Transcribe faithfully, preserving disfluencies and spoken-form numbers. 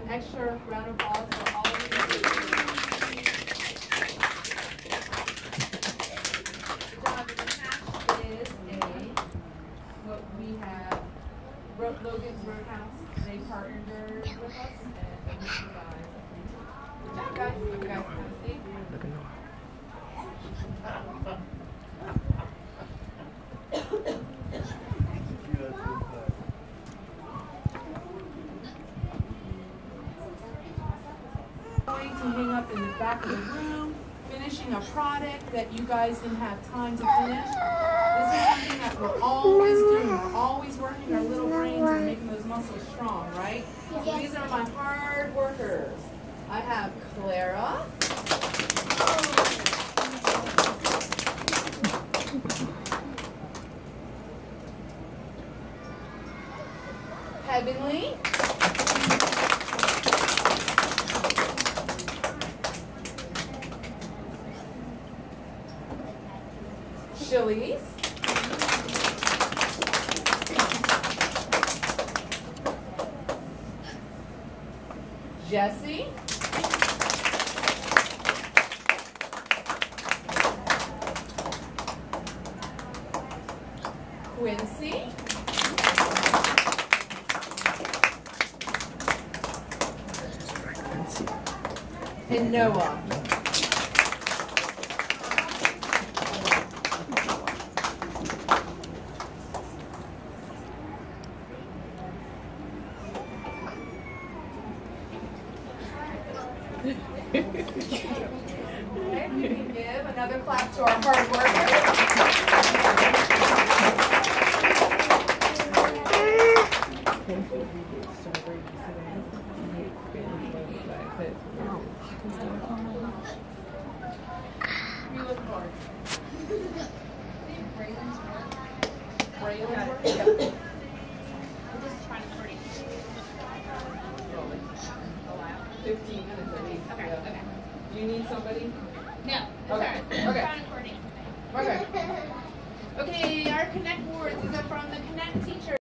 extra round of applause for all of you. Good job. The attached is a, what we have, Ro- Logan's Roadhouse. They partnered with us and we provide. Good job, guys. You guys have a seat. Going to hang up in the back of the room, finishing a product that you guys didn't have time to finish. This is something that we're always doing. We're always working our little brains and making those muscles strong, right? So these are my hard workers. I have Clara. Heavenly. Chili's. Jesse. Quincy. And Noah. Okay, we can give another clap to our hard workers. You look hard. Braylon's work? Yeah. I'm just trying to pretty. Fifteen minutes at least. Okay, Yeah. okay. Do you need somebody? No. Okay, I'm okay. trying to coordinate. Okay. Okay, our Connect boards, these are from the Connect teacher.